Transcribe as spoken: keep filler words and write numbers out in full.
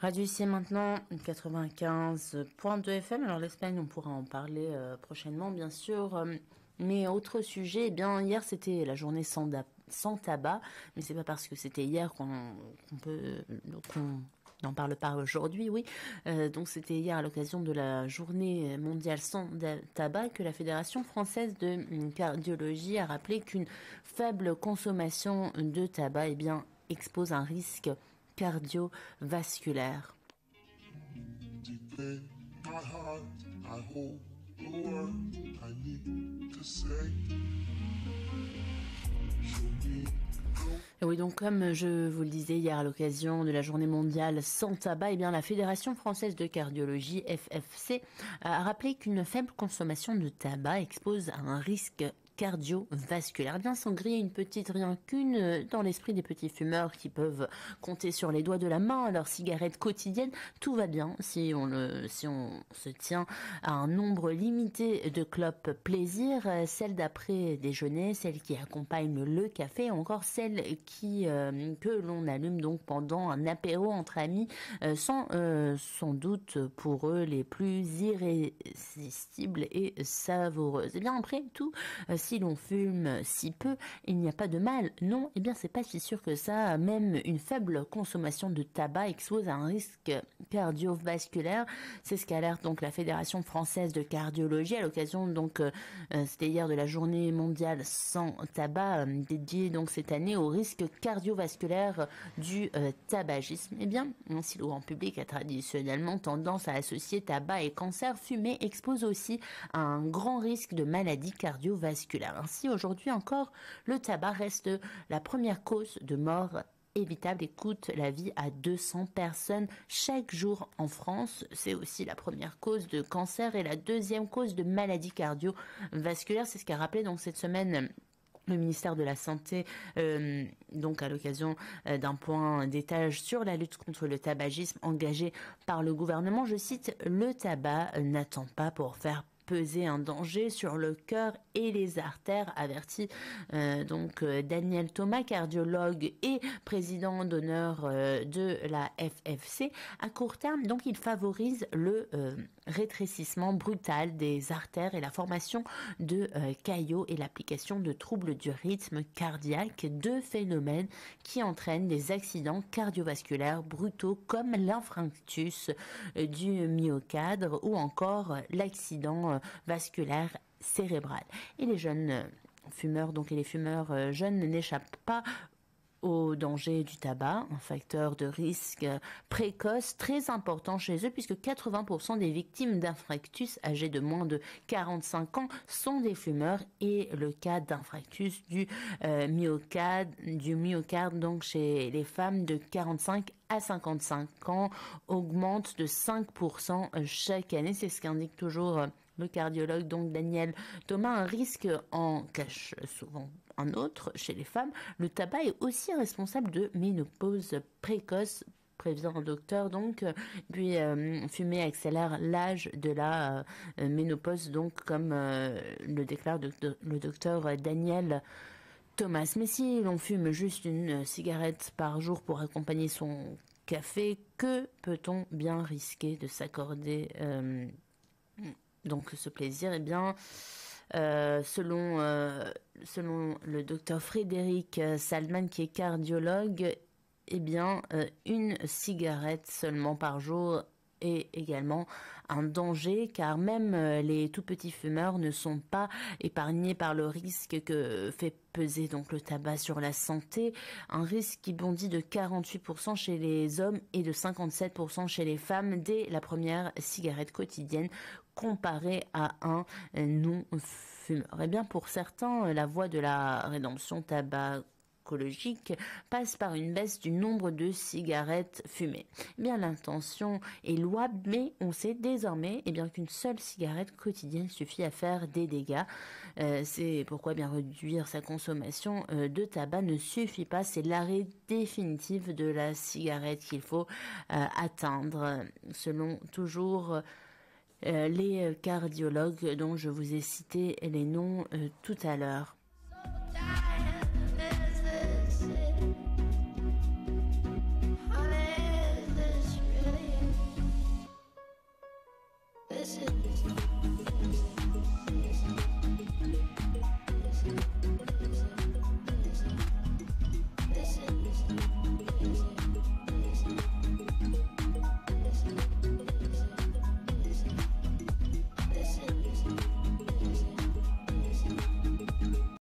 Radio ici maintenant, quatre-vingt-quinze point deux F M. Alors l'Espagne, on pourra en parler euh, prochainement, bien sûr. Euh, mais autre sujet, eh bien hier c'était la journée sans, sans tabac, mais c'est pas parce que c'était hier qu'on qu'on peut qu'on n'en parle pas aujourd'hui, oui. Euh, donc c'était hier à l'occasion de la journée mondiale sans tabac que la Fédération française de cardiologie a rappelé qu'une faible consommation de tabac, eh bien, expose un risque cardiovasculaire. Et oui, donc comme je vous le disais hier à l'occasion de la journée mondiale sans tabac, eh bien la Fédération française de cardiologie, F F C, a rappelé qu'une faible consommation de tabac expose à un risque cardiovasculaire. Bien sans griller une petite rien qu'une dans l'esprit des petits fumeurs qui peuvent compter sur les doigts de la main à leur cigarette quotidienne, tout va bien si on le, si on se tient à un nombre limité de clopes plaisir, celles d'après déjeuner, celles qui accompagnent le café, ou encore celles qui euh, que l'on allume donc pendant un apéro entre amis, euh, sans euh, sans doute pour eux les plus irrésistibles et savoureuses. Et bien après tout, euh, si l'on fume si peu, il n'y a pas de mal. Non, eh bien c'est pas si sûr que ça. Même une faible consommation de tabac expose à un risque cardiovasculaire. C'est ce qu'alerte donc la Fédération française de cardiologie à l'occasion donc euh, c'était hier de la journée mondiale sans tabac euh, dédiée donc cette année au risque cardiovasculaire du euh, tabagisme. Eh bien, si le grand public a traditionnellement tendance à associer tabac et cancer, fumer expose aussi à un grand risque de maladie cardiovasculaire. Ainsi, aujourd'hui encore, le tabac reste la première cause de mort évitable et coûte la vie à deux cents personnes chaque jour en France. C'est aussi la première cause de cancer et la deuxième cause de maladie cardiovasculaire. C'est ce qu'a rappelé donc cette semaine le ministère de la Santé, euh, donc à l'occasion euh, d'un point d'étage sur la lutte contre le tabagisme engagé par le gouvernement. Je cite, « Le tabac n'attend pas pour faire peser un danger sur le cœur et les artères », avertit euh, donc euh, Daniel Thomas, cardiologue et président d'honneur euh, de la F F C. À court terme, donc, il favorise le euh, rétrécissement brutal des artères et la formation de euh, caillots et l'application de troubles du rythme cardiaque, deux phénomènes qui entraînent des accidents cardiovasculaires brutaux comme l'infarctus euh, du myocarde ou encore l'accident euh, vasculaire cérébral. Et les jeunes euh, fumeurs, donc et les fumeurs euh, jeunes n'échappent pas au danger du tabac, un facteur de risque précoce très important chez eux puisque quatre-vingts pour cent des victimes d'infarctus âgées de moins de quarante-cinq ans sont des fumeurs et le cas d'infarctus du euh, myocarde, du myocarde donc chez les femmes de quarante-cinq à cinquante-cinq ans augmente de cinq pour cent chaque année. C'est ce qu'indique toujours le cardiologue donc Daniel Thomas. Un risque en cache souvent un autre chez les femmes. Le tabac est aussi responsable de ménopause précoce, prévient le docteur donc. Puis euh, fumer accélère l'âge de la euh, ménopause donc comme euh, le déclare de, de, le docteur Daniel Thomas. Mais si l'on fume juste une cigarette par jour pour accompagner son café, que peut-on bien risquer de s'accorder euh, donc ce plaisir? Eh bien, euh, selon euh, selon le docteur Frédéric Salman, qui est cardiologue, eh bien, euh, une cigarette seulement par jour est également un danger, car même les tout petits fumeurs ne sont pas épargnés par le risque que fait peser donc le tabac sur la santé, un risque qui bondit de quarante-huit pour cent chez les hommes et de cinquante-sept pour cent chez les femmes dès la première cigarette quotidienne comparé à un non-fumeur. Et bien pour certains, la voie de la rédemption tabac écologique passe par une baisse du nombre de cigarettes fumées. Eh bien, l'intention est louable, mais on sait désormais eh bien, qu'une seule cigarette quotidienne suffit à faire des dégâts. Euh, c'est pourquoi eh bien réduire sa consommation euh, de tabac ne suffit pas. C'est l'arrêt définitif de la cigarette qu'il faut euh, atteindre, selon toujours euh, les cardiologues dont je vous ai cité les noms euh, tout à l'heure. listen.